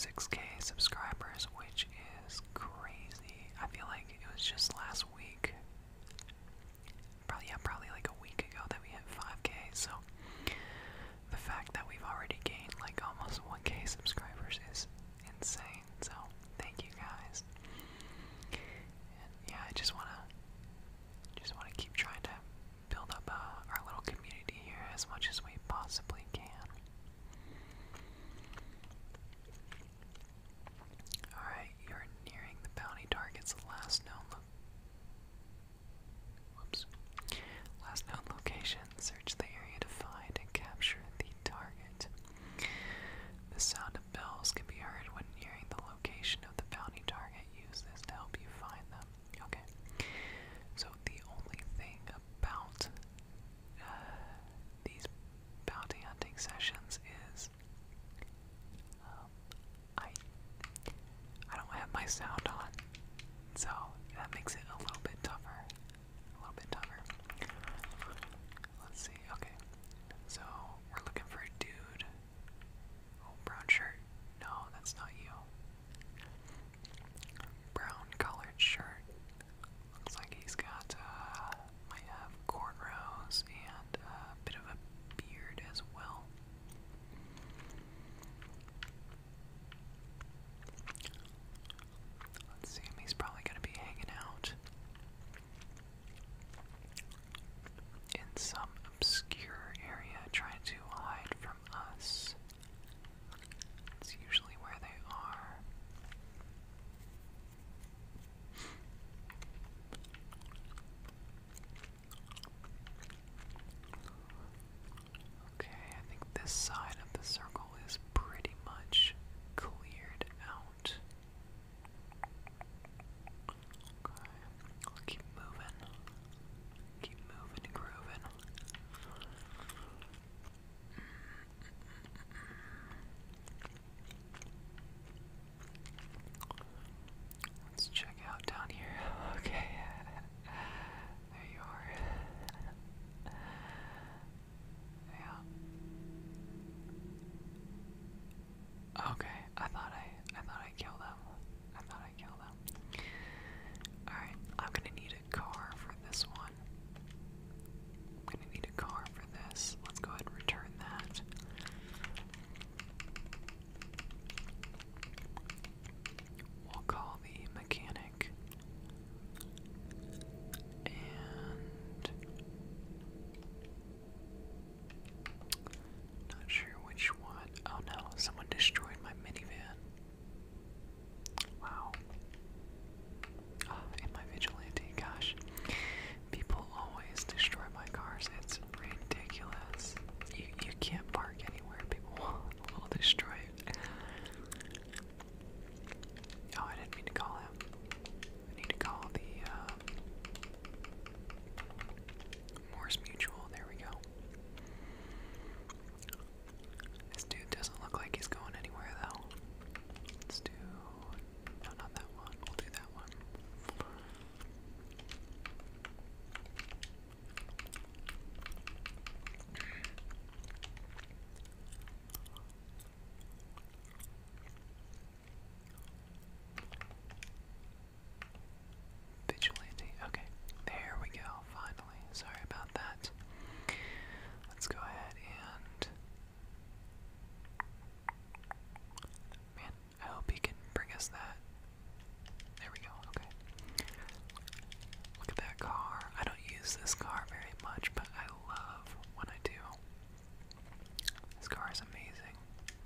6K subscribers, which is crazy. I feel like it was just last week. Probably like a week ago that we hit 5K, so the fact that we've already gained like almost 1K subscribers is insane. So thank you guys. And yeah, I just wanna keep trying to build up our little community here as much as we possibly can. Alright, you're nearing the bounty target's last known location. Search the area to find and capture the target. The sound of bells can be heard when nearing the location of the bounty target. Use this to help you find them. Okay. So the only thing about these bounty hunting sessions is I don't have my sound on, so that makes it a little bit tougher. Let's see. Okay, so we're looking for a dude. Oh, brown shirt. No, that's not you. Brown collared shirt. Looks like he's got might have cornrows and a bit of a beard as well. Let's see him. He's probably going to be hanging out in some obscure area trying to hide from us. It's usually where they are. Okay, I think this side of the circle is pretty much cleared out. Okay, I'll keep moving. Keep moving and grooving. Let's check out down here. Okay. There you are. Yeah. Okay, I thought I killed him. Alright, I'm gonna need a car for this one. Let's go ahead and return that. We'll call the mechanic. And not sure which one. Oh no, someone destroyed my minivan. Wow. In my vigilante, gosh. People always destroy my cars. It's ridiculous. You can't park anywhere. People will destroy it. Oh, I didn't mean to call him. I need to call the Morse Mutual. There we go. This dude doesn't look like he's going anywhere though. Let's do... No, not that one. We'll do that one. Vigilante. Okay, there we go, finally. Sorry about that. Let's go ahead and... Man, I hope he can bring us that. There we go, okay. Look at that car. I don't use this car very much, but I love when I do. This car is amazing.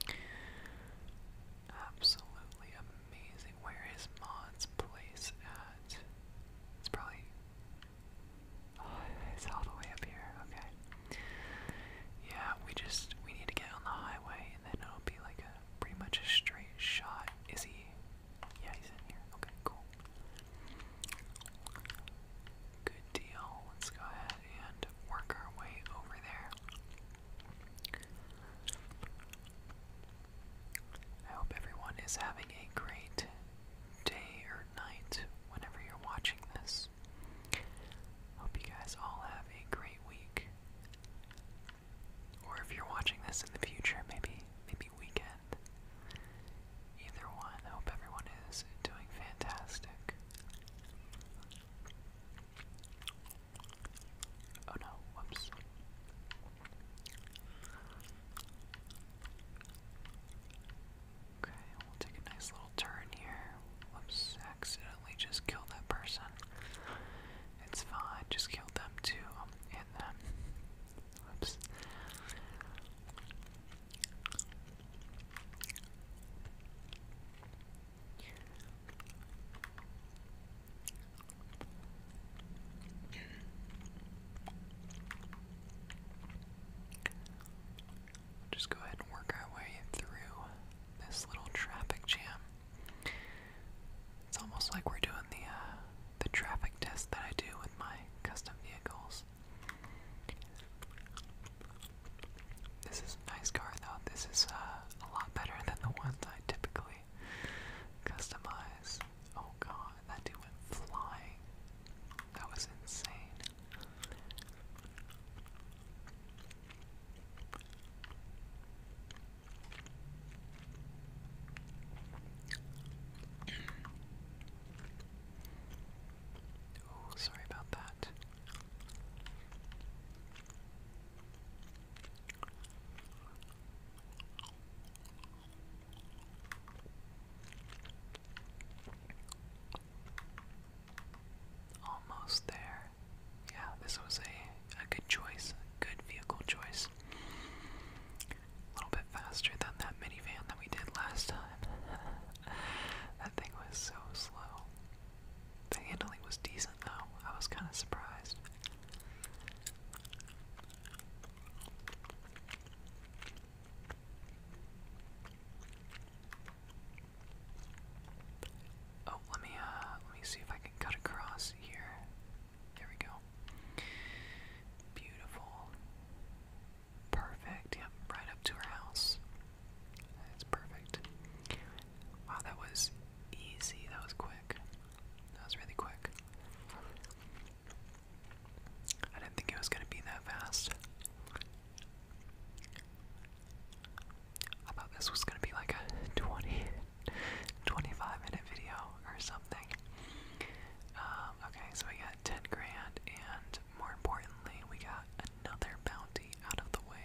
Absolutely amazing. Where is Mod's place at? It's probably... Oh, it's all the way up here. Okay. Yeah, we need to get on the highway, and then it'll be like a pretty much a straight shot. Is he? Yeah, he's in here. Okay, cool. Good deal. Let's go ahead and work our way over there. I hope everyone is having a great day or night whenever you're watching this. Hope you guys all have a great week. Or if you're watching this in the future, maybe weekend. this was gonna be like a 25-minute video or something. Okay, so we got 10 grand, and more importantly, we got another bounty out of the way.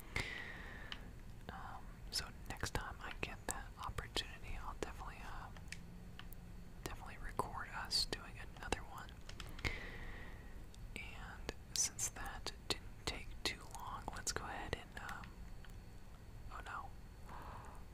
So next time I get that opportunity, I'll definitely record us doing another one. And since that didn't take too long, let's go ahead and, oh no.